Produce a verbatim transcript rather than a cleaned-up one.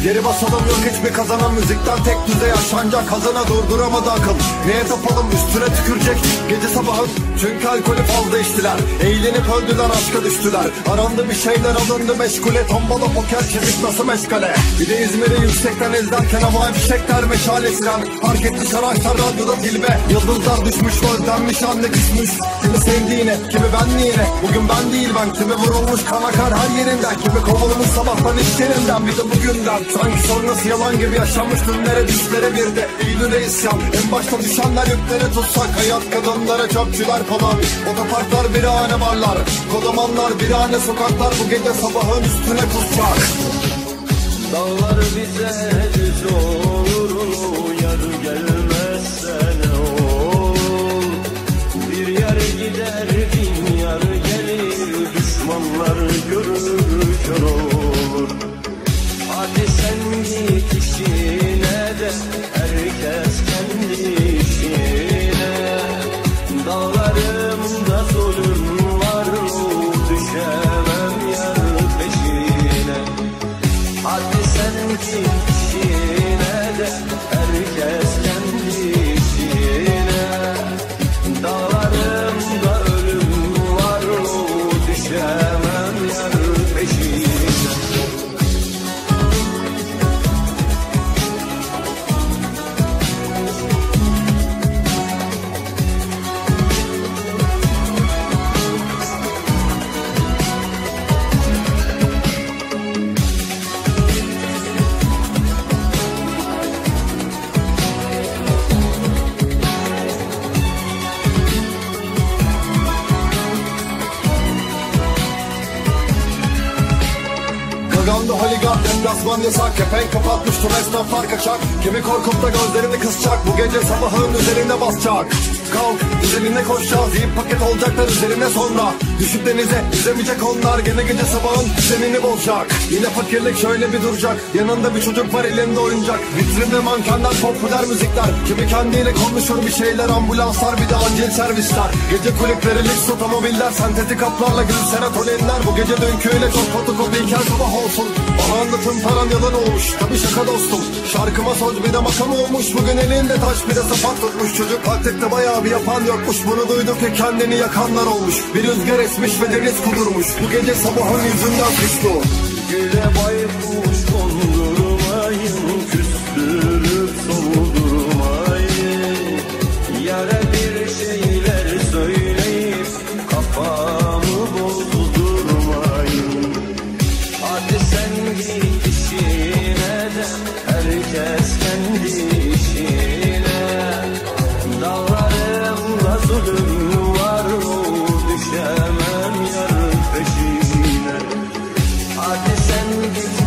Geri basalım, yok hiçbir kazanan. Müzikten tek düze yaşanacak, kazana durduramadı akıl. Neye tapalım, üstüne tükürecek gece sabahın. Çünkü alkolü fazla içtiler, eğlenip öldüler, aşka düştüler. Arandı bir şeyler, alındı meşgule. Tombala, poker, çevik nasıl meşgale. Bir de İzmir'i yüksekten izlerken havai fişekler, meşale siren. Fark etmiş araçlar radyoda dilbe. Yıldızlar düşmüş, özlenmiş, anne küsmüş. Kimi sevdiğine, kimi benliğine. Bugün ben değil ben, kimi vurulmuş kan akar her yerinden. Kimi kovulmuş sabahtan iş yerinden, bir de bugünden. Sanki sonrası yalan gibi yaşanmış dünlere, düşlere bir de Eylül'e isyan. En başta düşenler yüklere tutsak, hayat kadınlara çöpçüler falan. Otoparklar birahane barlar, kodamanlar birahane sokaklar. Bu gece sabahın üstüne kusacak. Dağlar bize düz olur, yar gelmezse ne ol. Bir yer gider bin yar gelir, düşmanlar görür kör olur. Hadi sen git işine de herkes kendi işine. Dağlarımda zulüm var, düşemem yar peşine. Hadi sen git işine de herkes kendi işine. Dağlarımda ölüm var, düşemem yar peşine. Gaganda holigan, deplasman yasak. Kepenk kapatmıştır, esnaflar kaçak. Kimi korkup da gözlerini kısacak, bu gece sabahın üzerine basacak. Kalk, üzerine koşacağız, yiyip paket olacaklar üzerine sonra. Düşüp denize yüzemeyecek onlar, gene gece sabahın düzenini bozacak. Yine fakirlik şöyle bir duracak, yanında bir çocuk var elinde oyuncak. Vitrinde mankenler, popüler müzikler. Kimi kendiyle konuşur bir şeyler, ambulanslar bir de acil servisler. Gece kulüpleri, lüks otomobiller, sentetik atlarla gül serotoninler. Bu gece dünküyle çok fotokopiyken sabah olsun. Bana anlatın paran yalan olmuş, tabi şaka dostum. Şarkıma söz bir de makam olmuş. Bugün elinde taş bir de sapat tutmuş. Çocuk taktikte bayağı bir yapan yokmuş. Bunu duyduk ki kendini yakanlar olmuş. Bir rüzgar esmiş ve deniz kudurmuş. Bu gece sabahın yüzünden suçlu. Güle baykuş kondurmayın, küstürüp soldurmayın. Yara bir şeyler söyleyip kafamı bozdurmayın. Hadi sen git işine de herkes kendi işine. Dağlarımda zulüm var, düşemem yar peşine. Hadi sen git